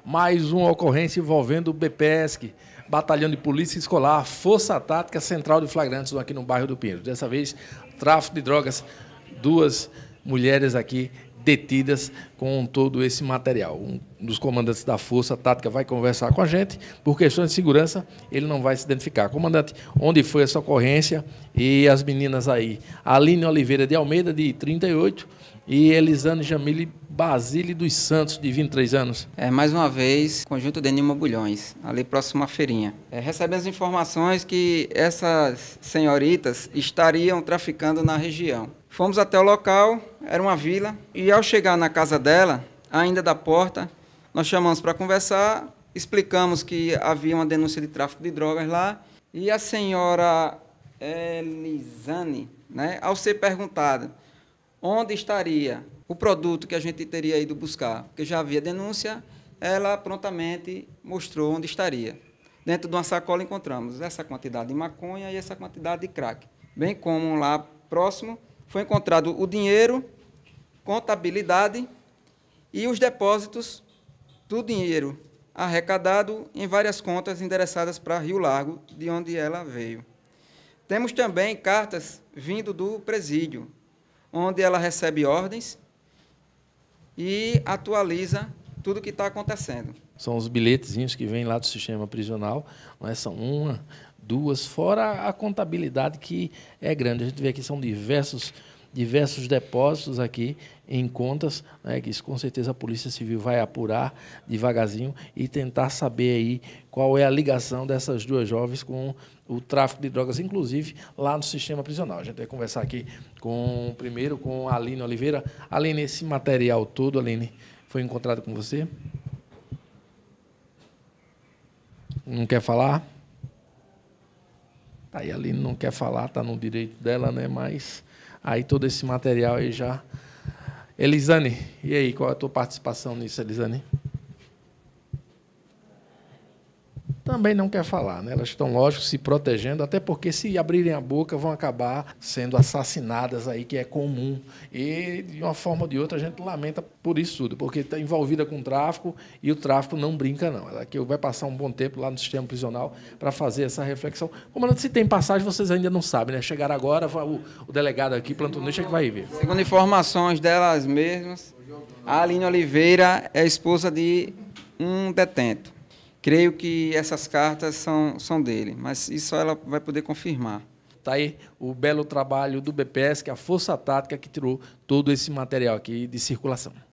mais uma ocorrência envolvendo o BPESC, Batalhão de Polícia Escolar, Força Tática Central de Flagrantes, aqui no bairro do Pinheiro. Dessa vez, tráfico de drogas, 2 mulheres aqui detidas com todo esse material. Um dos comandantes da Força Tática vai conversar com a gente. Por questões de segurança, ele não vai se identificar. Comandante, onde foi essa ocorrência? E as meninas aí, Aline Oliveira de Almeida, de 38, e Elisane Jamile Basile dos Santos, de 23 anos. Mais uma vez, conjunto de Nilma Bulhões, ali próximo à feirinha. Recebemos informações que essas senhoritas estariam traficando na região. Fomos até o local, era uma vila, e ao chegar na casa dela, ainda da porta, nós chamamos para conversar, explicamos que havia uma denúncia de tráfico de drogas lá, e a senhora Elisane, ao ser perguntada onde estaria o produto que a gente teria ido buscar, porque já havia denúncia, ela prontamente mostrou onde estaria. Dentro de uma sacola encontramos essa quantidade de maconha e essa quantidade de crack. Bem como lá próximo foi encontrado o dinheiro, contabilidade e os depósitos do dinheiro arrecadado em várias contas endereçadas para Rio Largo, de onde ela veio. Temos também cartas vindo do presídio, onde ela recebe ordens e atualiza tudo o que está acontecendo. São os bilhetezinhos que vêm lá do sistema prisional, são 1, 2, fora a contabilidade que é grande. A gente vê aqui são diversos depósitos aqui em contas, que isso com certeza a Polícia Civil vai apurar devagarzinho e tentar saber aí qual é a ligação dessas 2 jovens com o tráfico de drogas, inclusive lá no sistema prisional. A gente vai conversar aqui primeiro com a Aline Oliveira. Aline, esse material todo, Aline, foi encontrado com você? Não quer falar? Aí a Aline não quer falar, está no direito dela, mas aí todo esse material aí já... Elisane, e aí, qual é a tua participação nisso, Elisane? Também não quer falar, Elas estão, lógico, se protegendo, até porque se abrirem a boca vão acabar sendo assassinadas aí, que é comum. E, de uma forma ou de outra, a gente lamenta por isso tudo, porque está envolvida com o tráfico e o tráfico não brinca, não. Ela aqui vai passar um bom tempo lá no sistema prisional para fazer essa reflexão. Comandante, se tem passagem, vocês ainda não sabem, Chegaram agora, o delegado aqui, plantonista, que vai ver. Segundo informações delas mesmas, a Aline Oliveira é esposa de um detento. Creio que essas cartas são dele, mas isso ela vai poder confirmar. Está aí o belo trabalho do BPESC, que é a Força Tática que tirou todo esse material aqui de circulação.